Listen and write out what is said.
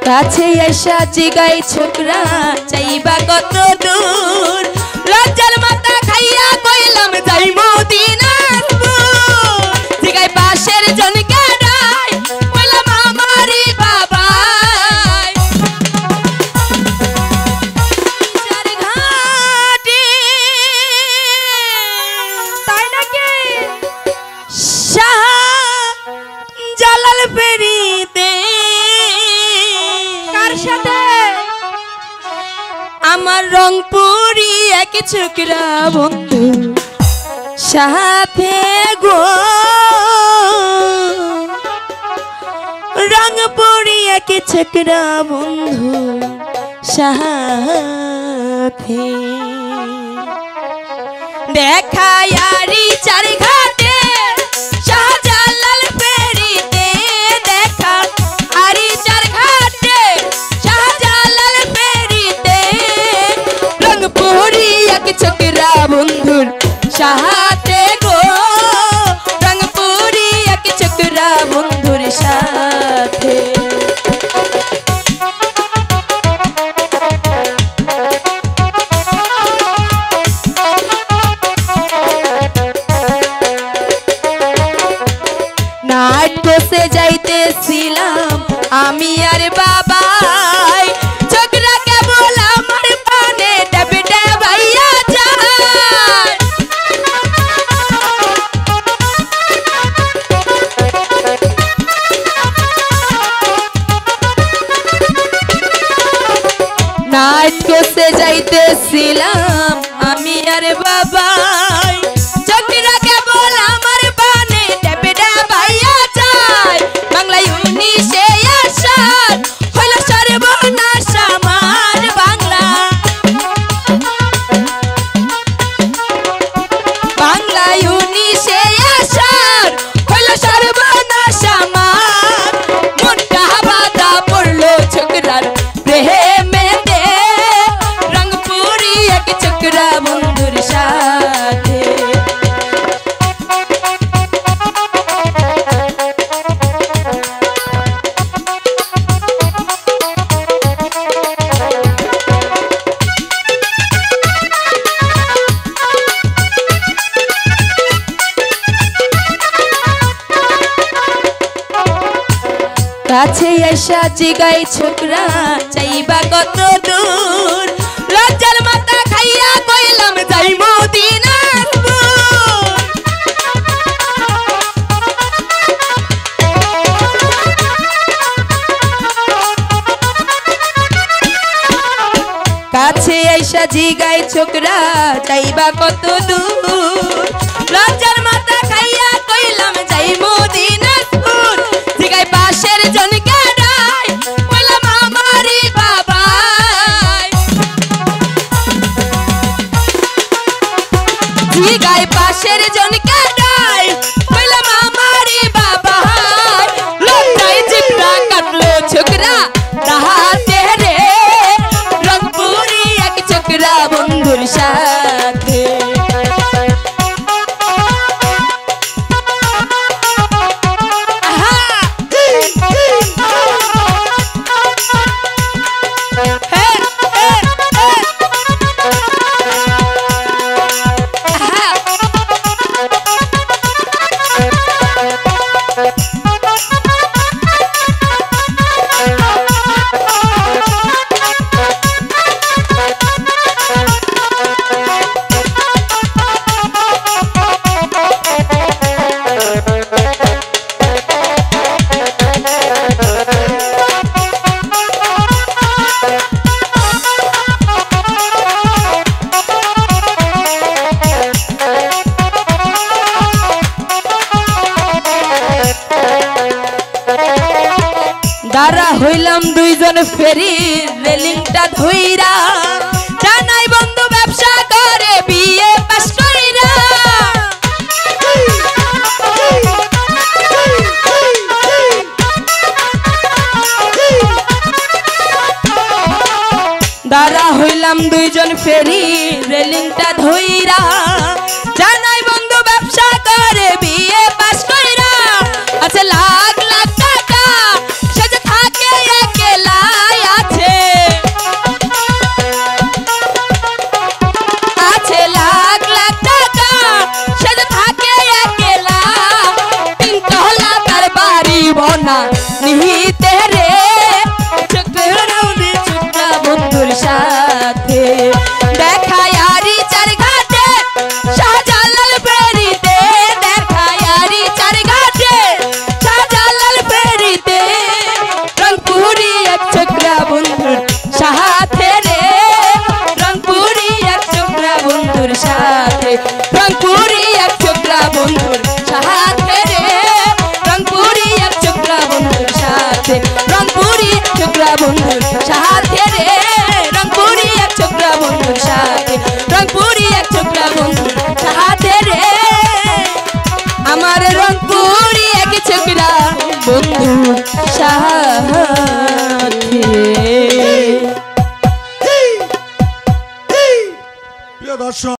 কাছে এসা জিগাই ছোকরা চাইবা কত দূর লজ্জার মাথা খাইয়া কইলাম যাই মদিনাপুর জিগাই পাশের জনকে ডাই কইলাম আমারই বাবা ঘাটি তাই নাকি শাহ জালাল ফেরিতে আমার রংপুরি এক ছোকরা বন্ধু সাথে গো রংপুরি এক ছোকরা বন্ধু সাথে দেখা यारी चार घाटे शाहजालाल फेरीते দেখা यारी चार घाटे शाहजालाल फेरीते रंगपुरी एक छोकरा बंधुर साथे गो रंगपुरी एक छोकरा बंधुर साथे से जाइते सिलाम आमी यार बाबाई छोकरा के बोला मर पाने डबडे भैया जान नाच को से जाइते सिलाम आमी यार बाबाई छोकरा के बोला मर पाने डबडे भैया बांगला यूनिशे आशार হইলো সর্বনাশ আমার বাংলা বাংলা यूनिशे आशार হইলো সর্বনাশ আমার মনটা বাধা পড়লো ছোকরার প্রেমেতে রংপুরি এক ছোকরা বন্ধুর সাথে কাছে এসা জিগাই ছোকরা চাইবা কত দূর লজ্জার মাথা খাইয়া কইলাম যাই মদিনাপুর কাছে এসা জিগাই ছোকরা চাইবা কত দূর লজ্জার মাথা খাইয়া কইলাম যাই মদিনাপুর জিগাই পাশের জনকে ডাই কইলাম আমারই বাবা জিগাই পাশের জনকে ডাই কইলাম আমারই বাবা লজ্জায় জিভটা কাটলো ছোকরা তাহাতে রে রংপুরি এক ছোকরা বন্ধুর সাথে दारा हইলাম দুইজন ফেরি রেলিংটা ধইরা জানাই বন্ধু ব্যবসা করে বিয়ে পাস কইরা दारा হইলাম দুইজন ফেরি রেলিংটা ধইরা জানাই বন্ধু ব্যবসা করে বিয়ে পাস কইরা আছে লাখ লাখ টাকা সেজে থাকে একলা বন্ধুর সাথে রে রংপুরি এক ছোকরা বন্ধুর সাথে রংপুরি এক ছোকরা বন্ধুর সাথে রে আমার রংপুরি এক ছোকরা বন্ধুর সাথে। প্রিয় দর্শক।